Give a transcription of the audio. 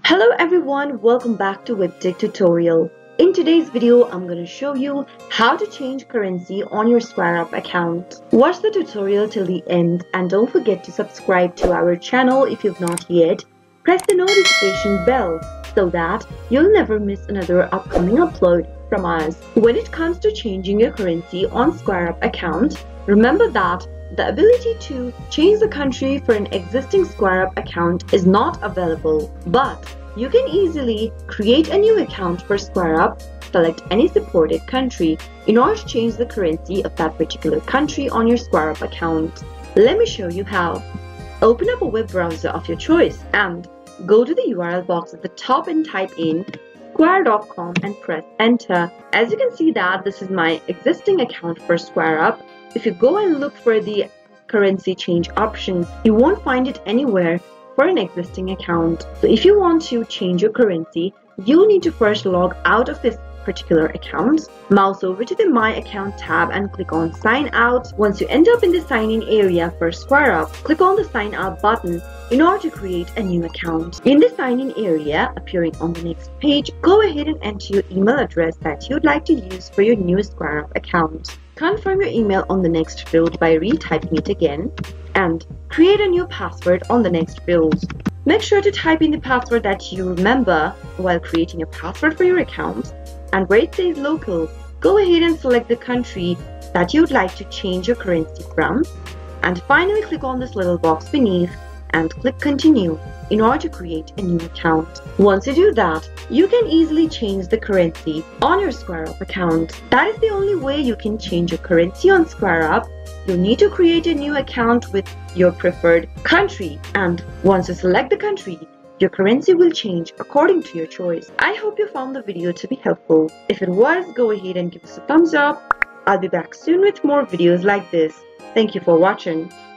Hello everyone, welcome back to Webtech Tutorial. In today's video, I'm going to show you how to change currency on your squareup account. Watch the tutorial till the end and don't forget to subscribe to our channel if you've not yet. Press the notification bell so that you'll never miss another upcoming upload from us. When it comes to changing your currency on squareup account, remember that the ability to change the country for an existing squareup account is not available, but you can easily create a new account for squareup, select any supported country in order to change the currency of that particular country on your squareup account. Let me show you how. Open up a web browser of your choice and go to the URL box at the top and type in square.com and press enter. As you can see that this is my existing account for squareup. If you go and look for the currency change option, you won't find it anywhere for an existing account. So if you want to change your currency, you'll need to first log out of this particular account, mouse over to the My Account tab and click on Sign Out. Once you end up in the sign in area for squareup, click on the Sign Out button in order to create a new account. In the sign in area appearing on the next page, go ahead and enter your email address that you'd like to use for your new squareup account. Confirm your email on the next field by retyping it again and create a new password on the next field. Make sure to type in the password that you remember while creating a password for your account, and where it says local, go ahead and select the country that you'd like to change your currency from, and finally click on this little box beneath and click continue in order to create a new account. Once you do that, you can easily change the currency on your squareup account. That is the only way you can change your currency on squareup. You'll need to create a new account with your preferred country, and once you select the country, your currency will change according to your choice. I hope you found the video to be helpful. If it was, go ahead and give us a thumbs up. I'll be back soon with more videos like this. Thank you for watching.